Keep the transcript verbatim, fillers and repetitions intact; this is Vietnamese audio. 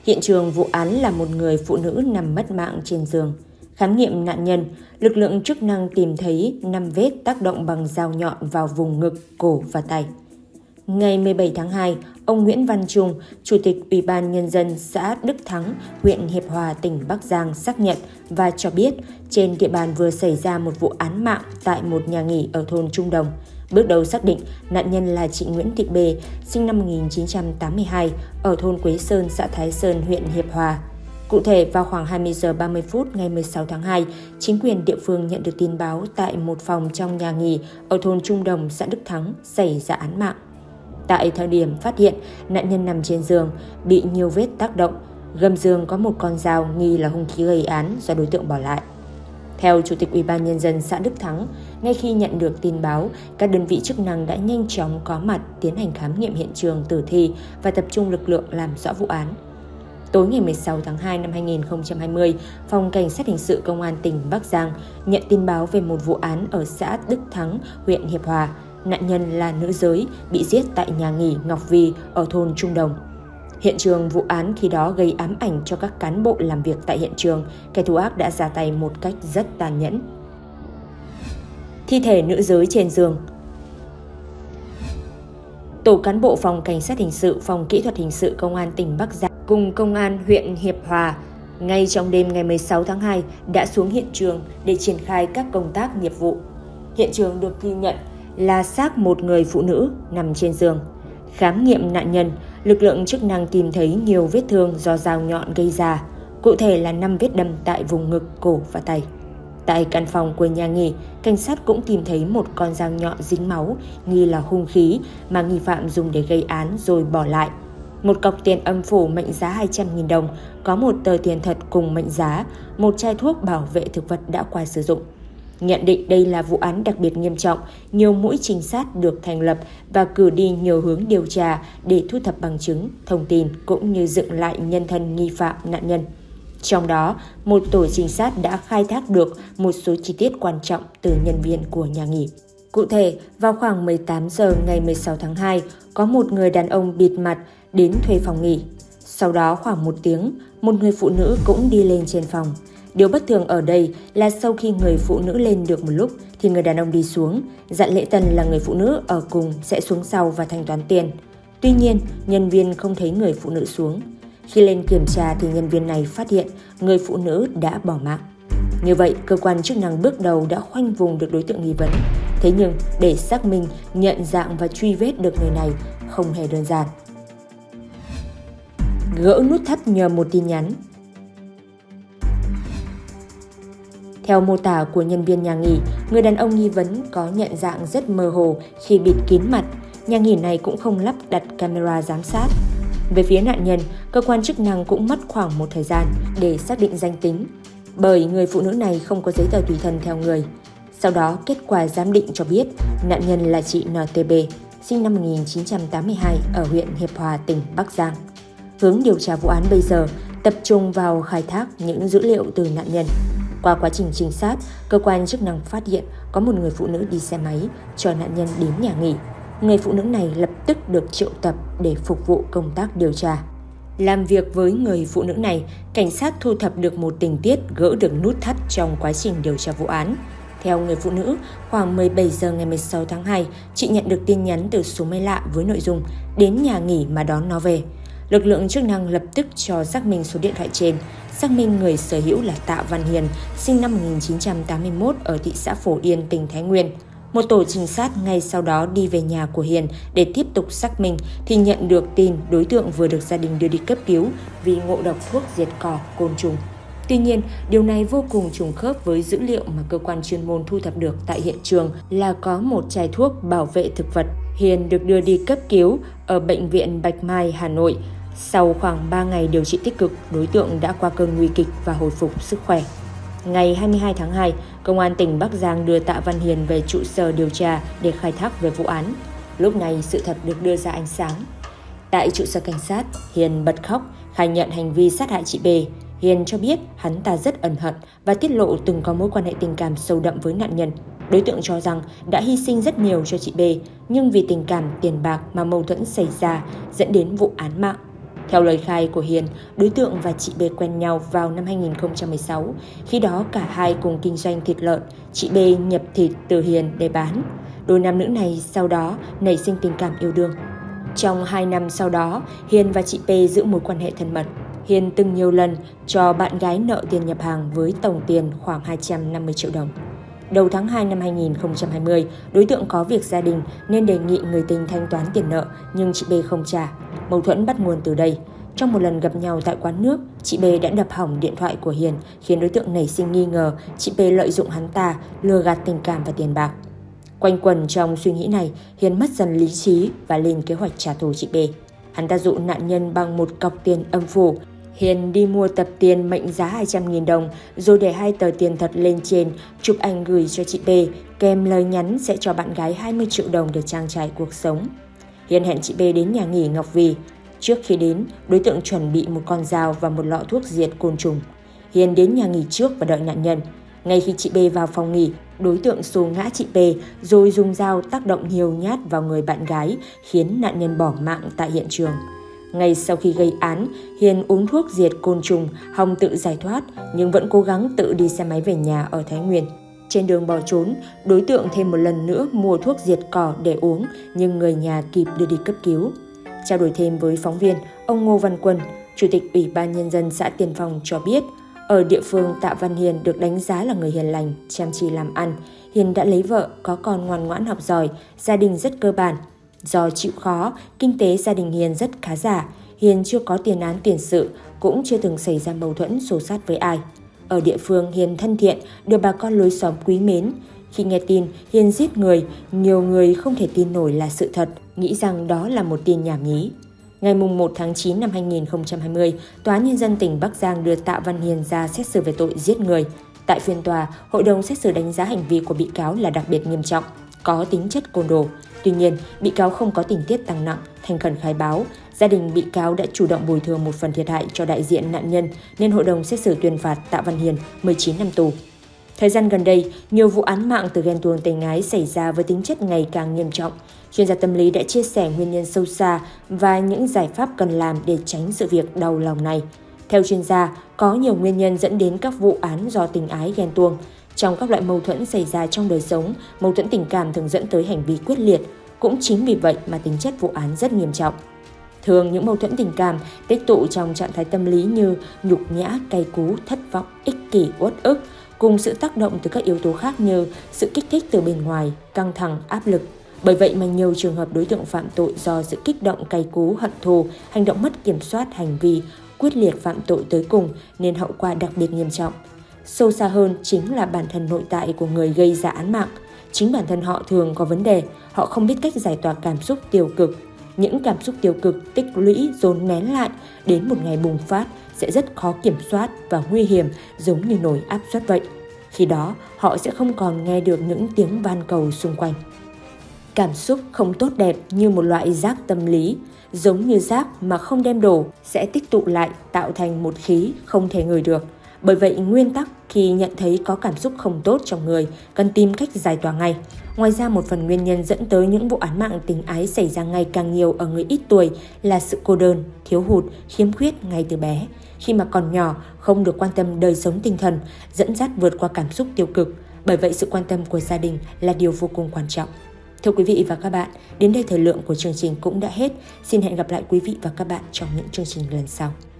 Hiện trường vụ án là một người phụ nữ nằm mất mạng trên giường. Khám nghiệm nạn nhân, lực lượng chức năng tìm thấy năm vết tác động bằng dao nhọn vào vùng ngực, cổ và tay. Ngày mười bảy tháng hai, ông Nguyễn Văn Trung, Chủ tịch Ủy ban Nhân dân xã Đức Thắng, huyện Hiệp Hòa, tỉnh Bắc Giang xác nhận và cho biết trên địa bàn vừa xảy ra một vụ án mạng tại một nhà nghỉ ở thôn Trung Đồng. Bước đầu xác định nạn nhân là chị Nguyễn Thị B, sinh năm một nghìn chín trăm tám mươi hai, ở thôn Quế Sơn, xã Thái Sơn, huyện Hiệp Hòa. Cụ thể, vào khoảng hai mươi giờ ba mươi phút ngày mười sáu tháng hai, chính quyền địa phương nhận được tin báo tại một phòng trong nhà nghỉ ở thôn Trung Đồng, xã Đức Thắng xảy ra án mạng. Tại thời điểm phát hiện, nạn nhân nằm trên giường, bị nhiều vết tác động. Gầm giường có một con dao nghi là hung khí gây án do đối tượng bỏ lại. Theo Chủ tịch Ủy ban Nhân dân xã Đức Thắng, ngay khi nhận được tin báo, các đơn vị chức năng đã nhanh chóng có mặt tiến hành khám nghiệm hiện trường tử thi và tập trung lực lượng làm rõ vụ án. Tối ngày mười sáu tháng hai năm hai nghìn không trăm hai mươi, Phòng Cảnh sát Hình sự Công an tỉnh Bắc Giang nhận tin báo về một vụ án ở xã Đức Thắng, huyện Hiệp Hòa. Nạn nhân là nữ giới, bị giết tại nhà nghỉ Ngọc Vi ở thôn Trung Đồng. Hiện trường vụ án khi đó gây ám ảnh cho các cán bộ làm việc tại hiện trường. Kẻ thù ác đã ra tay một cách rất tàn nhẫn. Thi thể nữ giới trên giường. Tổ cán bộ Phòng Cảnh sát Hình sự, Phòng Kỹ thuật Hình sự Công an tỉnh Bắc Giang cùng Công an huyện Hiệp Hòa ngay trong đêm ngày mười sáu tháng hai đã xuống hiện trường để triển khai các công tác nghiệp vụ. Hiện trường được ghi nhận là xác một người phụ nữ nằm trên giường. Khám nghiệm nạn nhân, lực lượng chức năng tìm thấy nhiều vết thương do dao nhọn gây ra, cụ thể là năm vết đâm tại vùng ngực, cổ và tay. Tại căn phòng của nhà nghỉ, cảnh sát cũng tìm thấy một con dao nhọn dính máu, nghi là hung khí mà nghi phạm dùng để gây án rồi bỏ lại. Một cọc tiền âm phủ mệnh giá hai trăm nghìn đồng, có một tờ tiền thật cùng mệnh giá, một chai thuốc bảo vệ thực vật đã qua sử dụng. Nhận định đây là vụ án đặc biệt nghiêm trọng, nhiều mũi trinh sát được thành lập và cử đi nhiều hướng điều tra để thu thập bằng chứng, thông tin cũng như dựng lại nhân thân nghi phạm nạn nhân. Trong đó, một tổ trinh sát đã khai thác được một số chi tiết quan trọng từ nhân viên của nhà nghỉ. Cụ thể, vào khoảng mười tám giờ ngày mười sáu tháng hai, có một người đàn ông bịt mặt đến thuê phòng nghỉ. Sau đó khoảng một tiếng, một người phụ nữ cũng đi lên trên phòng. Điều bất thường ở đây là sau khi người phụ nữ lên được một lúc thì người đàn ông đi xuống, dặn lễ tân là người phụ nữ ở cùng sẽ xuống sau và thanh toán tiền. Tuy nhiên, nhân viên không thấy người phụ nữ xuống. Khi lên kiểm tra thì nhân viên này phát hiện người phụ nữ đã bỏ mạng. Như vậy, cơ quan chức năng bước đầu đã khoanh vùng được đối tượng nghi vấn. Thế nhưng, để xác minh, nhận dạng và truy vết được người này không hề đơn giản. Gỡ nút thắt nhờ một tin nhắn. Theo mô tả của nhân viên nhà nghỉ, người đàn ông nghi vấn có nhận dạng rất mơ hồ khi bịt kín mặt. Nhà nghỉ này cũng không lắp đặt camera giám sát. Về phía nạn nhân, cơ quan chức năng cũng mất khoảng một thời gian để xác định danh tính, bởi người phụ nữ này không có giấy tờ tùy thân theo người. Sau đó, kết quả giám định cho biết nạn nhân là chị en tê bê, sinh năm một nghìn chín trăm tám mươi hai ở huyện Hiệp Hòa, tỉnh Bắc Giang. Hướng điều tra vụ án bây giờ tập trung vào khai thác những dữ liệu từ nạn nhân. Qua quá trình trinh sát, cơ quan chức năng phát hiện có một người phụ nữ đi xe máy cho nạn nhân đến nhà nghỉ. Người phụ nữ này lập tức được triệu tập để phục vụ công tác điều tra. Làm việc với người phụ nữ này, cảnh sát thu thập được một tình tiết gỡ được nút thắt trong quá trình điều tra vụ án. Theo người phụ nữ, khoảng mười bảy giờ ngày mười sáu tháng hai, chị nhận được tin nhắn từ số máy lạ với nội dung đến nhà nghỉ mà đón nó về. Lực lượng chức năng lập tức cho xác minh số điện thoại trên, xác minh người sở hữu là Tạ Văn Hiền, sinh năm một nghìn chín trăm tám mươi mốt ở thị xã Phổ Yên, tỉnh Thái Nguyên. Một tổ trinh sát ngay sau đó đi về nhà của Hiền để tiếp tục xác minh thì nhận được tin đối tượng vừa được gia đình đưa đi cấp cứu vì ngộ độc thuốc diệt cỏ côn trùng. Tuy nhiên, điều này vô cùng trùng khớp với dữ liệu mà cơ quan chuyên môn thu thập được tại hiện trường là có một chai thuốc bảo vệ thực vật. Hiền được đưa đi cấp cứu ở Bệnh viện Bạch Mai, Hà Nội. Sau khoảng ba ngày điều trị tích cực, đối tượng đã qua cơn nguy kịch và hồi phục sức khỏe. Ngày hai mươi hai tháng hai, Công an tỉnh Bắc Giang đưa Tạ Văn Hiền về trụ sở điều tra để khai thác về vụ án. Lúc này, sự thật được đưa ra ánh sáng. Tại trụ sở cảnh sát, Hiền bật khóc, khai nhận hành vi sát hại chị B. Hiền cho biết hắn ta rất ân hận và tiết lộ từng có mối quan hệ tình cảm sâu đậm với nạn nhân. Đối tượng cho rằng đã hy sinh rất nhiều cho chị B, nhưng vì tình cảm tiền bạc mà mâu thuẫn xảy ra dẫn đến vụ án mạng. Theo lời khai của Hiền, đối tượng và chị B quen nhau vào năm hai nghìn không trăm mười sáu. Khi đó cả hai cùng kinh doanh thịt lợn, chị B nhập thịt từ Hiền để bán. Đôi nam nữ này sau đó nảy sinh tình cảm yêu đương. Trong hai năm sau đó, Hiền và chị P giữ mối quan hệ thân mật. Hiền từng nhiều lần cho bạn gái nợ tiền nhập hàng với tổng tiền khoảng hai trăm năm mươi triệu đồng. Đầu tháng hai năm hai nghìn không trăm hai mươi, đối tượng có việc gia đình nên đề nghị người tình thanh toán tiền nợ, nhưng chị B không trả. Mâu thuẫn bắt nguồn từ đây. Trong một lần gặp nhau tại quán nước, chị B đã đập hỏng điện thoại của Hiền, khiến đối tượng nảy sinh nghi ngờ chị B lợi dụng hắn ta, lừa gạt tình cảm và tiền bạc. Quanh quẩn trong suy nghĩ này, Hiền mất dần lý trí và lên kế hoạch trả thù chị B. Hắn ta dụ nạn nhân bằng một cọc tiền âm phủ. Hiền đi mua tập tiền mệnh giá hai trăm nghìn đồng, rồi để hai tờ tiền thật lên trên, chụp ảnh gửi cho chị B, kèm lời nhắn sẽ cho bạn gái hai mươi triệu đồng để trang trải cuộc sống. Hiền hẹn chị B đến nhà nghỉ Ngọc Vì. Trước khi đến, đối tượng chuẩn bị một con dao và một lọ thuốc diệt côn trùng. Hiền đến nhà nghỉ trước và đợi nạn nhân. Ngay khi chị B vào phòng nghỉ, đối tượng xô ngã chị B rồi dùng dao tác động nhiều nhát vào người bạn gái, khiến nạn nhân bỏ mạng tại hiện trường. Ngay sau khi gây án, Hiền uống thuốc diệt côn trùng, hòng tự giải thoát nhưng vẫn cố gắng tự đi xe máy về nhà ở Thái Nguyên. Trên đường bỏ trốn, đối tượng thêm một lần nữa mua thuốc diệt cỏ để uống, nhưng người nhà kịp đưa đi cấp cứu. Trao đổi thêm với phóng viên, ông Ngô Văn Quân, Chủ tịch Ủy ban Nhân dân xã Tiên Phong cho biết, ở địa phương Tạ Văn Hiền được đánh giá là người hiền lành, chăm chỉ làm ăn. Hiền đã lấy vợ, có con ngoan ngoãn học giỏi, gia đình rất cơ bản. Do chịu khó, kinh tế gia đình Hiền rất khá giả. Hiền chưa có tiền án tiền sự, cũng chưa từng xảy ra mâu thuẫn xô xát với ai. Ở địa phương Hiền thân thiện, được bà con lối xóm quý mến. Khi nghe tin Hiền giết người, nhiều người không thể tin nổi là sự thật, nghĩ rằng đó là một tin nhảm nhí. Ngày một tháng chín năm hai nghìn không trăm hai mươi, Tòa án Nhân dân tỉnh Bắc Giang đưa Tạ Văn Hiền ra xét xử về tội giết người. Tại phiên tòa, hội đồng xét xử đánh giá hành vi của bị cáo là đặc biệt nghiêm trọng, có tính chất côn đồ. Tuy nhiên, bị cáo không có tình tiết tăng nặng, thành khẩn khai báo. Gia đình bị cáo đã chủ động bồi thường một phần thiệt hại cho đại diện nạn nhân, nên hội đồng xét xử tuyên phạt Tạ Văn Hiền mười chín năm tù. Thời gian gần đây, nhiều vụ án mạng từ ghen tuông tình ái xảy ra với tính chất ngày càng nghiêm trọng. Chuyên gia tâm lý đã chia sẻ nguyên nhân sâu xa và những giải pháp cần làm để tránh sự việc đau lòng này. Theo chuyên gia, có nhiều nguyên nhân dẫn đến các vụ án do tình ái ghen tuông. Trong các loại mâu thuẫn xảy ra trong đời sống, mâu thuẫn tình cảm thường dẫn tới hành vi quyết liệt. Cũng chính vì vậy mà tính chất vụ án rất nghiêm trọng. Thường những mâu thuẫn tình cảm tích tụ trong trạng thái tâm lý như nhục nhã, cay cú, thất vọng, ích kỷ, uất ức, cùng sự tác động từ các yếu tố khác như sự kích thích từ bên ngoài, căng thẳng, áp lực. Bởi vậy mà nhiều trường hợp đối tượng phạm tội do sự kích động, cay cú, hận thù, hành động mất kiểm soát hành vi, quyết liệt phạm tội tới cùng nên hậu quả đặc biệt nghiêm trọng. Sâu xa hơn chính là bản thân nội tại của người gây ra án mạng. Chính bản thân họ thường có vấn đề, họ không biết cách giải tỏa cảm xúc tiêu cực. Những cảm xúc tiêu cực tích lũy dồn nén lại đến một ngày bùng phát sẽ rất khó kiểm soát và nguy hiểm, giống như nồi áp suất vậy. Khi đó, họ sẽ không còn nghe được những tiếng van cầu xung quanh. Cảm xúc không tốt đẹp như một loại rác tâm lý, giống như rác mà không đem đổ sẽ tích tụ lại tạo thành một khí không thể ngửi được. Bởi vậy, nguyên tắc khi nhận thấy có cảm xúc không tốt trong người, cần tìm cách giải tỏa ngay. Ngoài ra, một phần nguyên nhân dẫn tới những vụ án mạng tình ái xảy ra ngày càng nhiều ở người ít tuổi là sự cô đơn, thiếu hụt, khiếm khuyết ngay từ bé. Khi mà còn nhỏ, không được quan tâm đời sống tinh thần, dẫn dắt vượt qua cảm xúc tiêu cực. Bởi vậy, sự quan tâm của gia đình là điều vô cùng quan trọng. Thưa quý vị và các bạn, đến đây thời lượng của chương trình cũng đã hết. Xin hẹn gặp lại quý vị và các bạn trong những chương trình lần sau.